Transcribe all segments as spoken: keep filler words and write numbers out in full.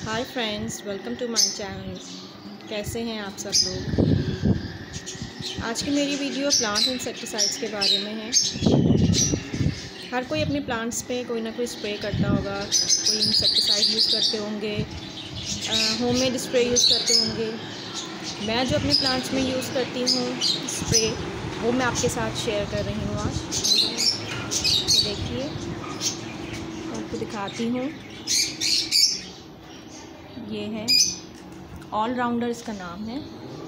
Hi friends, welcome to my channel. कैसे हैं आप सब लोग। आज की मेरी वीडियो प्लांट इंसेक्टिसाइड्स के बारे में है। हर कोई अपने प्लांट्स पे कोई ना कोई स्प्रे करता होगा, कोई इंसेक्टिसाइड यूज़ करते होंगे, होममेड स्प्रे यूज़ करते होंगे। मैं जो अपने प्लांट्स में यूज़ करती हूँ स्प्रे, वो मैं आपके साथ शेयर कर रही हूँ आज। तो देखिए, आपको दिखाती हूँ। ये है ऑल राउंडर, इसका नाम है।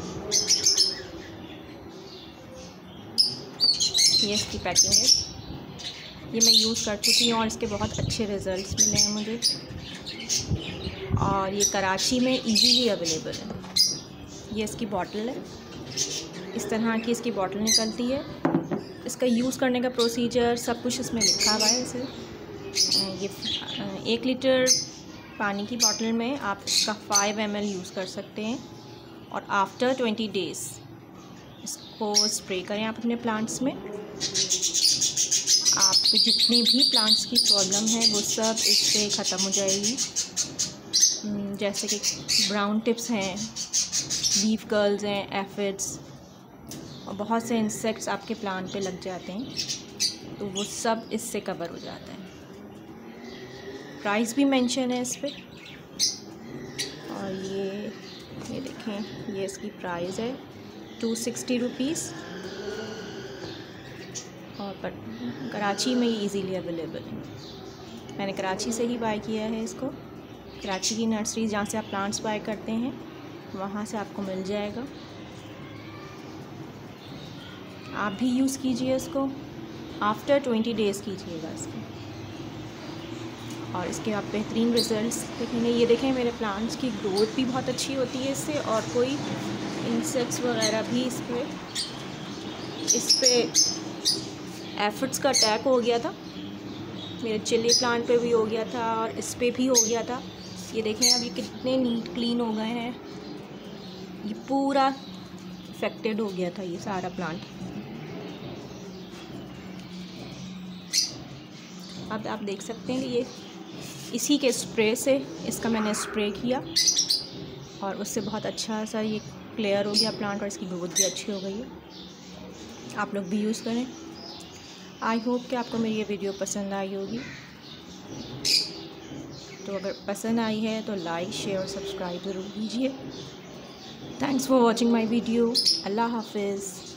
ये इसकी पैकिंग है। ये मैं यूज़ कर चुकी हूँ और इसके बहुत अच्छे रिज़ल्ट्स मिले हैं मुझे। और ये कराची में इजीली अवेलेबल है। ये इसकी बॉटल है, इस तरह की इसकी बॉटल निकलती है। इसका यूज़ करने का प्रोसीजर सब कुछ इसमें लिखा हुआ है। इसे ये एक लीटर पानी की बॉटल में आप इसका फाइव एम एल यूज़ कर सकते हैं और आफ्टर ट्वेंटी डेज़ इसको स्प्रे करें आप अपने प्लांट्स में। आपको जितनी भी प्लांट्स की प्रॉब्लम है वो सब इससे ख़त्म हो जाएगी। जैसे कि ब्राउन टिप्स हैं, लीफ कर्ल्स हैं, एफिड्स और बहुत से इंसेक्ट्स आपके प्लांट पे लग जाते हैं, तो वो सब इससे कवर हो जाता है। प्राइस भी मेंशन है इस पर। और ये ये देखें, ये इसकी प्राइस है टू सिक्सटी रुपीज़। और पर कराची में ये इजीली अवेलेबल है। मैंने कराची से ही बाय किया है इसको। कराची की नर्सरी जहाँ से आप प्लांट्स बाय करते हैं वहाँ से आपको मिल जाएगा। आप भी यूज़ कीजिए इसको। आफ्टर ट्वेंटी डेज़ कीजिएगा इसको और इसके आप बेहतरीन रिज़ल्ट्स देखेंगे। ये देखें, मेरे प्लांट्स की ग्रोथ भी बहुत अच्छी होती है इससे। और कोई इंसेक्ट्स वगैरह भी इस पर इस पर एफिड्स का अटैक हो गया था। मेरे चिली प्लांट पे भी हो गया था और इस पर भी हो गया था। ये देखें अब ये कितने नीट क्लीन हो गए हैं। ये पूरा इफेक्टेड हो गया था ये सारा प्लांट। अब आप देख सकते हैं कि ये इसी के स्प्रे से इसका मैंने स्प्रे किया और उससे बहुत अच्छा सा ये क्लियर हो गया प्लांट और इसकी ग्रोथ भी अच्छी हो गई है। आप लोग भी यूज़ करें। आई होप कि आपको मेरी ये वीडियो पसंद आई होगी। तो अगर पसंद आई है तो लाइक, शेयर और सब्सक्राइब ज़रूर कीजिए। Thanks for watching my video. अल्लाह हाफिज़।